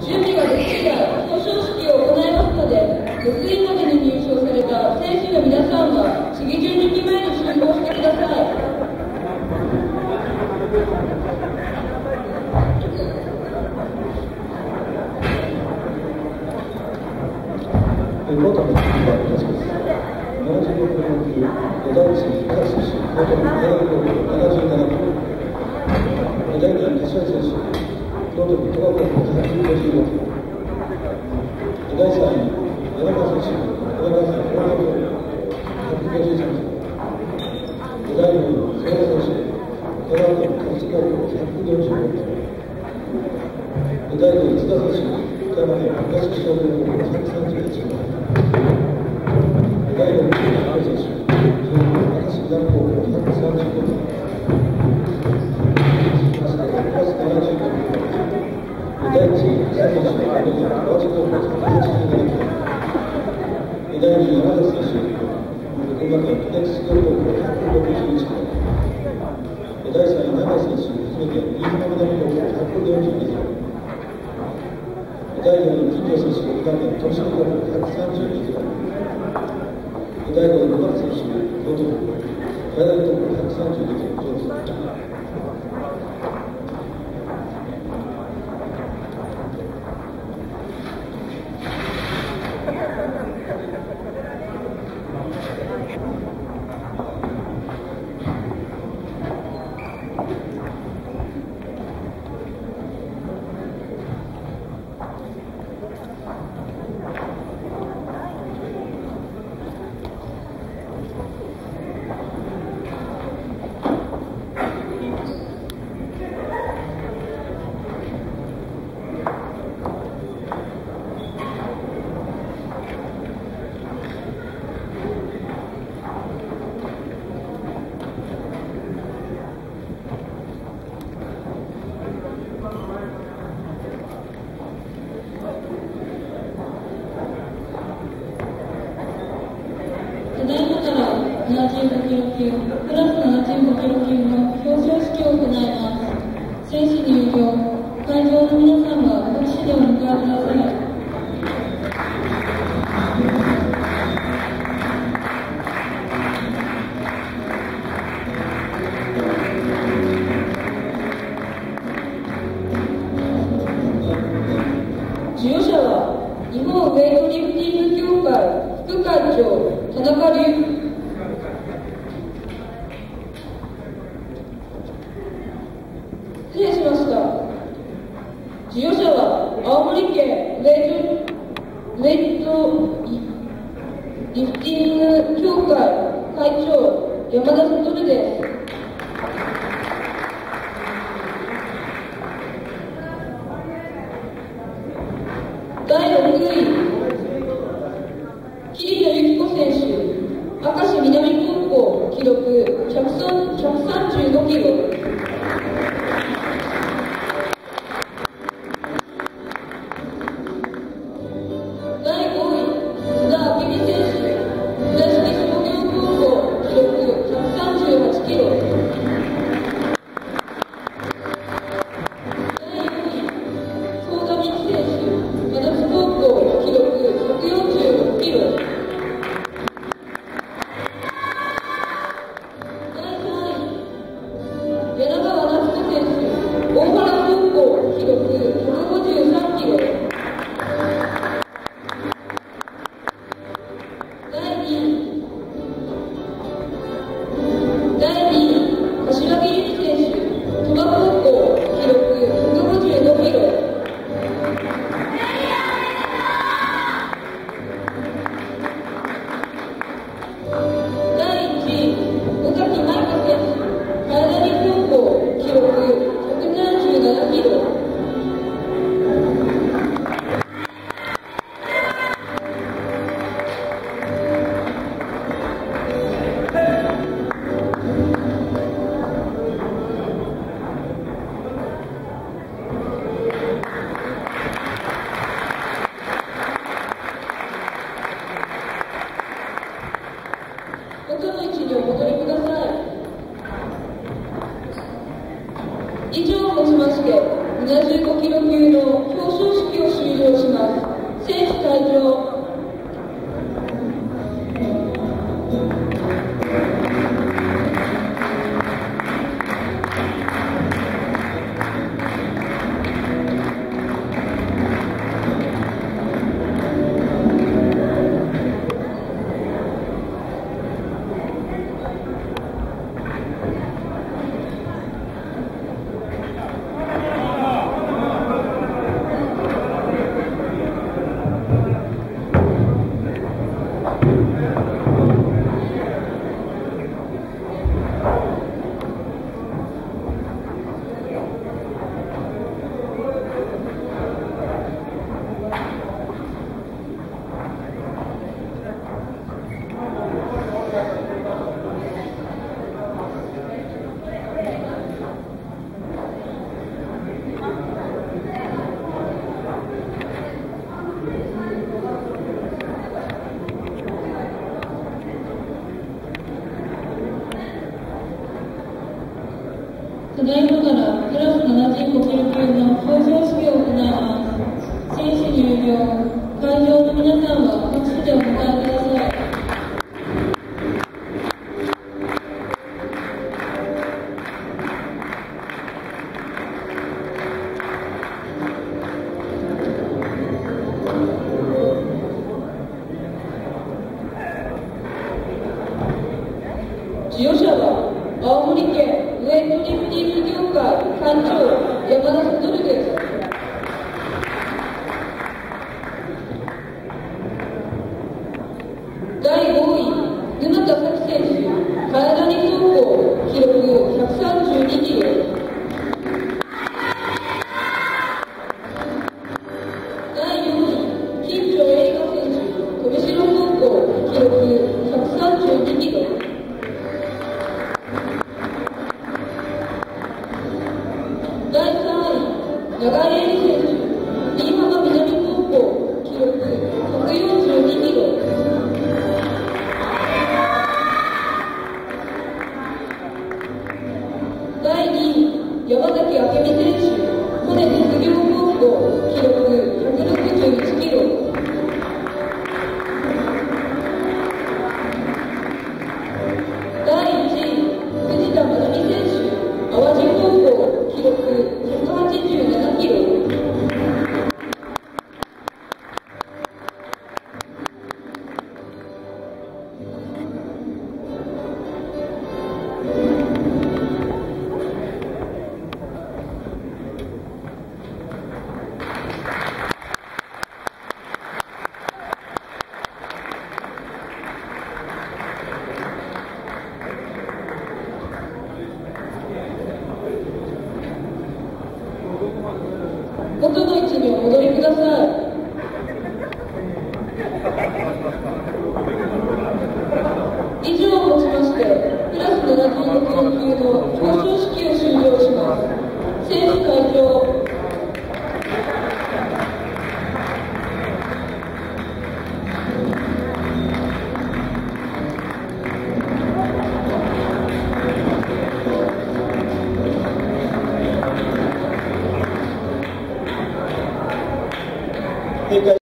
準備ができ次第表彰式を行いますので、6位までに入賞された選手の皆さんは試技順に前に集合してください。 元のメンバーいたします。76キロ級、小田内隆選手、元777キロ。第2位、柏井選手、元戸川高校155キロ。第3位、柳川選手、柳川さん、高校153キロ。第4位、曽谷選手、香川県高津高校145キロ。第5位、津田選手、富山県東商業高校131キロ。第6位、高井選手、明石南高校135キロ。そしてプラス75キロ。第1位、佐藤選手、川内高校187キロ。第2位、山崎選手、群馬県北千鳥高校161キロ。第3位、永井選手、愛媛県新居浜南高校142キロ。第4位、金城選手、群馬県東照高校132キロ。第5位、野原選手、元海大高校132キロ。 ただいまから75キロ級、プラス75キロ級の表彰式を行います。選手入場、会場の皆さんは拍手でお迎えください。授与者は日本ウェイトリフティング協会副会長田中隆。失礼しました。授与者は青森県ウェイトリフティング協会会長山田悟です。第6位、桐野由紀子選手、明石南高校、記録135キロ。第5位、須田明美選手、倉敷商業高校、記録138キロ。第4位、相田美希選手、足立高校、記ただいまからクラス75キロ級の表彰式を行います。選手入場、会場の皆さんは拍手でお迎えください。授与者は青森県ウェイトリフティング協会会長山田悟です。第5位沼田咲選手、体に走行記録132キロ。第4位金城映画選手、飛び城走行記録132キロ。第3位、長江選手、新居浜南高校、記録142キロ。第2位、山崎明美選手、骨実業高校、記録161キロ。第1位、藤田真奈美選手、淡路高校、記録187キロ。元の位置にお戻りください。以上をもちまして、クラス75キロ級の表彰式を終了します。選手会場。 閉会